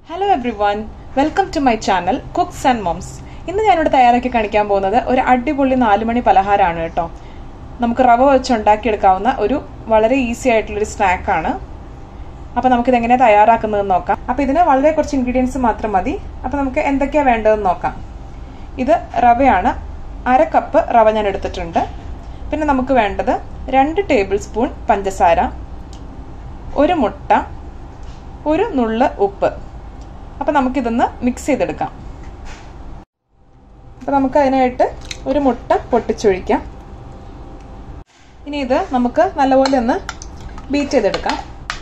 Hello everyone, welcome to my channel Cooks and Moms. ഇന്ന് ഞാൻ ഇവിടെ തയ്യാറാക്കി കാണിക്കാൻ പോകുന്നത് ഒരു അടിപൊളി 4 മണി പലഹാരമാണ് കേട്ടോ. നമുക്ക് റവ വെച്ച് ഉണ്ടാക്കി എടുക്കാവുന്ന ഒരു വളരെ ഈസി ആയിട്ടുള്ള ഒരു സ്നാക്ക് ആണ്. അപ്പോൾ നമുക്ക് ഇത് എങ്ങനെ തയ്യാറാക്കുന്നതെന്ന് നോക്കാം. അപ്പോൾ ഇതിന് വളരെ കുറച്ച് ഇൻഗ്രീഡിയൻസ് മാത്രം മതി. അപ്പോൾ നമുക്ക് എന്തൊക്കെയാ വേണ്ടതെന്ന് നോക്കാം. ഇത് റവയാണ്. 1/2 കപ്പ് റവ ഞാൻ എടുത്തിട്ടുണ്ട്. പിന്നെ നമുക്ക് വേണ്ടത് 2 ടേബിൾ സ്പൂൺ പഞ്ചസാര, 1 മുട്ട, 1 നുള്ള് ഉപ്പ്. അപ്പോൾ നമുക്ക് ഇതൊന്ന് മിക്സ് ചെയ്തെടുക്കാം. അപ്പോൾ നമുക്ക് അതിനായിട്ട് 1 മുട്ട പൊട്ടിച്ചൊഴിക്കാം. ഇനി ഇത് നമുക്ക് നല്ലപോലെ ഒന്ന് ബീറ്റ് ചെയ്തെടുക്കാം.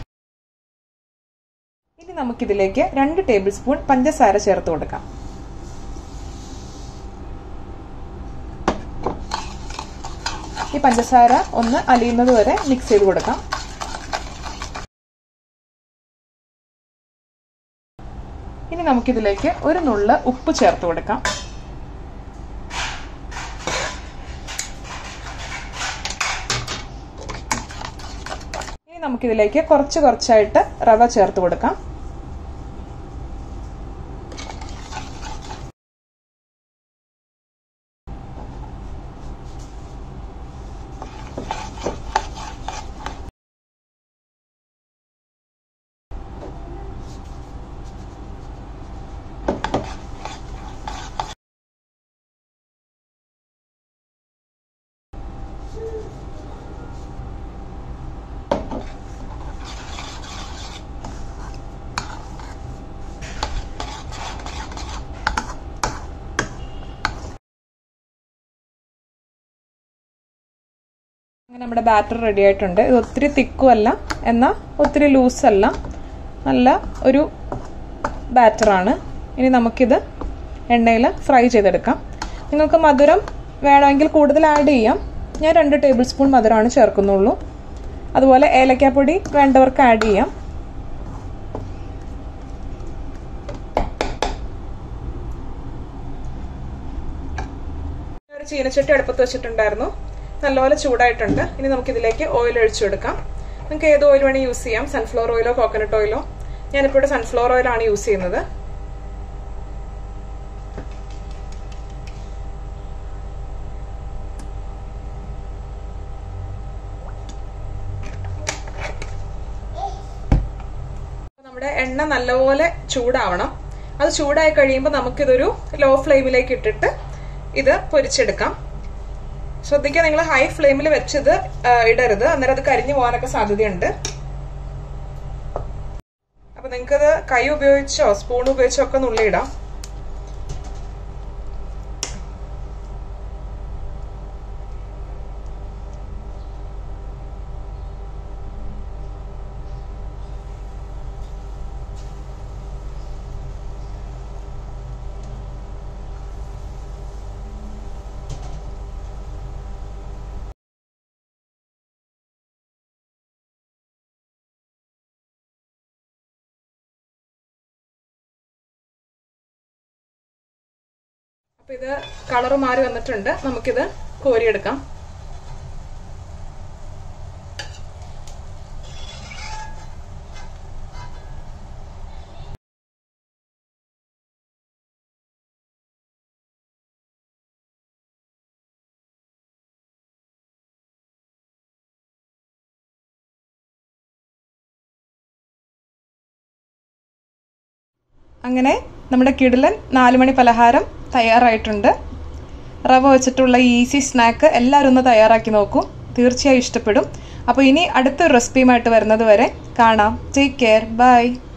ഇനി നമുക്കിതിലേക്ക് 2 ടേബിൾ സ്പൂൺ പഞ്ചസാര ചേർത്ത് കൊടുക്കാം. ഈ പഞ്ചസാര ഒന്ന് അലിയുന്നത് വരെ മിക്സ് ചെയ്ത് കൊടുക്കാം. ഇനി നമുക്കിതിലേക്ക് 1 നുള്ള് ഉപ്പ് ചേർത്ത് കൊടുക്കാം. ഇനി നമുക്കിതിലേക്ക് കുറച്ചായിട്ട് റവ ചേർത്ത് കൊടുക്കാം. അങ്ങനെ നമ്മുടെ ബാറ്റർ റെഡി ആയിട്ടുണ്ട്. ഇത് ഒത്തിരി തിക്കും അല്ല, എന്നാൽ ഒത്തിരി ലൂസല്ല, നല്ല ഒരു ബാറ്ററാണ്. ഇനി നമുക്കിത് എണ്ണയിൽ ഫ്രൈ ചെയ്തെടുക്കാം. നിങ്ങൾക്ക് മധുരം വേണമെങ്കിൽ കൂടുതൽ ആഡ് ചെയ്യാം. ഞാൻ 2 ടേബിൾ സ്പൂൺ മധുരമാണ് ചേർക്കുന്നുള്ളൂ. അതുപോലെ ഏലക്കാപ്പൊടി വേണ്ടവർക്ക് ആഡ് ചെയ്യാം. ഒരു ചീനച്ചട്ടി അടുപ്പത്ത് വെച്ചിട്ടുണ്ടായിരുന്നു. നല്ലപോലെ ചൂടായിട്ടുണ്ട്. ഇനി നമുക്കിതിലേക്ക് ഓയിൽ ഒഴിച്ചു കൊടുക്കാം. നിങ്ങൾക്ക് ഏത് ഓയിൽ വേണമെങ്കിൽ യൂസ് ചെയ്യാം. സൺഫ്ലവർ ഓയിലോ കോക്കനട്ട് ഓയിലോ. ഞാനിപ്പോൾ ഇവിടെ സൺഫ്ലവർ ഓയിലാണ് യൂസ് ചെയ്യുന്നത്. നമ്മുടെ എണ്ണ നല്ലപോലെ ചൂടാവണം. അത് ചൂടായി കഴിയുമ്പോൾ നമുക്കിതൊരു ലോ ഫ്ലെയിമിലേക്ക് ഇട്ടിട്ട് ഇത് പൊരിച്ചെടുക്കാം. ശ്രദ്ധിക്കുക, നിങ്ങൾ ഹൈ ഫ്ലെയിമിൽ വെച്ചത് ഇടരുത്, അന്നേരം അത് കരിഞ്ഞു പോകാനൊക്കെ സാധ്യതയുണ്ട്. അപ്പൊ നിങ്ങൾക്കത് കൈ ഉപയോഗിച്ചോ സ്പൂൺ ഉപയോഗിച്ചോ ഒക്കെ നുള്ളിയിടാം. അപ്പൊ ഇത് കളറ് മാറി വന്നിട്ടുണ്ട്. നമുക്കിത് കോരിയെടുക്കാം. അങ്ങനെ നമ്മുടെ കിടിലൻ 4 മണി പലഹാരം തയ്യാറായിട്ടുണ്ട്. റവ വെച്ചിട്ടുള്ള ഈസി സ്നാക്ക് എല്ലാവരും ഒന്ന് തയ്യാറാക്കി നോക്കൂ. തീർച്ചയായും ഇഷ്ടപ്പെടും. അപ്പോൾ ഇനി അടുത്തൊരു റെസിപ്പിയുമായിട്ട് വരുന്നത് വരെ കാണാം. Take care. ബൈ.